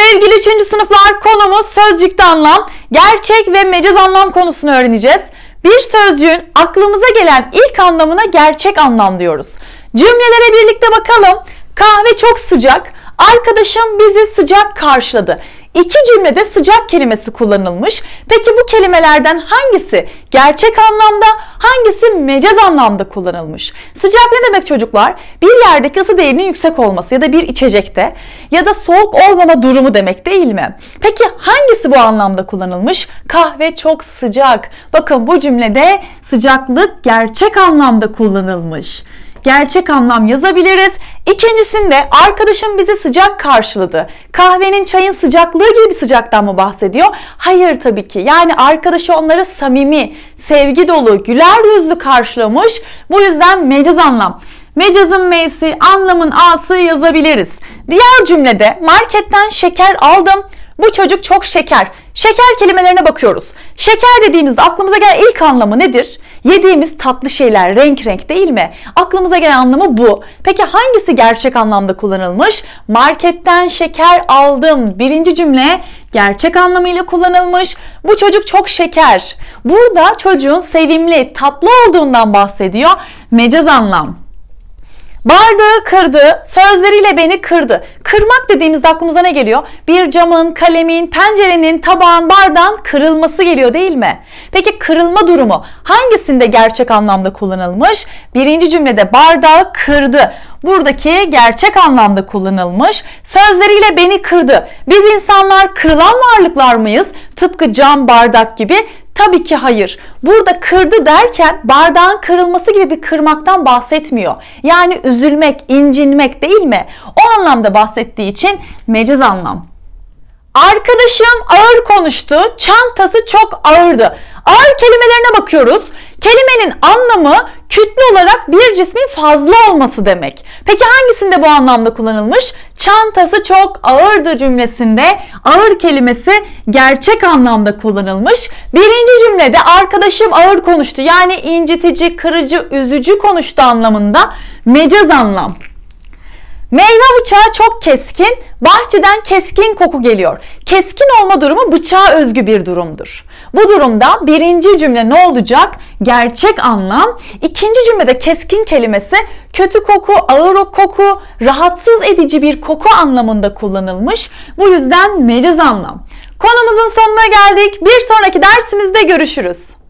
Sevgili 3. sınıflar, konumuz sözcükte anlam, gerçek ve mecaz anlam konusunu öğreneceğiz. Bir sözcüğün aklımıza gelen ilk anlamına gerçek anlam diyoruz. Cümlelere birlikte bakalım. Kahve çok sıcak. Arkadaşım bizi sıcak karşıladı. İki cümlede sıcak kelimesi kullanılmış. Peki bu kelimelerden hangisi gerçek anlamda, hangisi mecaz anlamda kullanılmış? Sıcak ne demek çocuklar? Bir yerdeki ısı değerinin yüksek olması ya da bir içecekte ya da soğuk olmama durumu demek, değil mi? Peki hangisi bu anlamda kullanılmış? Kahve çok sıcak. Bakın bu cümlede sıcaklık gerçek anlamda kullanılmış. Gerçek anlam yazabiliriz. İkincisinde arkadaşım bizi sıcak karşıladı. Kahvenin, çayın sıcaklığı gibi bir sıcaktan mı bahsediyor? Hayır tabii ki. Yani arkadaşı onları samimi, sevgi dolu, güler yüzlü karşılamış. Bu yüzden mecaz anlam. Mecazın M'si, anlamın A'sı yazabiliriz. Diğer cümlede marketten şeker aldım. Bu çocuk çok şeker. Şeker kelimelerine bakıyoruz. Şeker dediğimizde aklımıza gelen ilk anlamı nedir? Yediğimiz tatlı şeyler, renk değil mi? Aklımıza gelen anlamı bu. Peki hangisi gerçek anlamda kullanılmış? Marketten şeker aldım. Birinci cümle gerçek anlamıyla kullanılmış. Bu çocuk çok şeker. Burada çocuğun sevimli, tatlı olduğundan bahsediyor. Mecaz anlam. Bardağı kırdı, sözleriyle beni kırdı. Kırmak dediğimizde aklımıza ne geliyor? Bir camın, kalemin, pencerenin, tabağın, bardağın kırılması geliyor, değil mi? Peki kırılma durumu hangisinde gerçek anlamda kullanılmış? Birinci cümlede bardağı kırdı. Buradaki gerçek anlamda kullanılmış. Sözleriyle beni kırdı. Biz insanlar kırılan varlıklar mıyız? Tıpkı cam, bardak gibi. Tabii ki hayır. Burada kırdı derken bardağın kırılması gibi bir kırmaktan bahsetmiyor. Yani üzülmek, incinmek, değil mi? O anlamda bahsettiği için mecaz anlam. Arkadaşım ağır konuştu, çantası çok ağırdı. Ağır kelimelerine bakıyoruz. Kelimenin anlamı kütle olarak bir cismin fazla olması demek. Peki hangisinde bu anlamda kullanılmış? Çantası çok ağırdı cümlesinde ağır kelimesi gerçek anlamda kullanılmış. Birinci cümlede arkadaşım ağır konuştu, yani incitici, kırıcı, üzücü konuştu anlamında mecaz anlam. Meyve bıçağı çok keskin, bahçeden keskin koku geliyor. Keskin olma durumu bıçağa özgü bir durumdur. Bu durumda birinci cümle ne olacak? Gerçek anlam. İkinci cümlede keskin kelimesi kötü koku, ağır koku, rahatsız edici bir koku anlamında kullanılmış. Bu yüzden mecaz anlam. Konumuzun sonuna geldik. Bir sonraki dersimizde görüşürüz.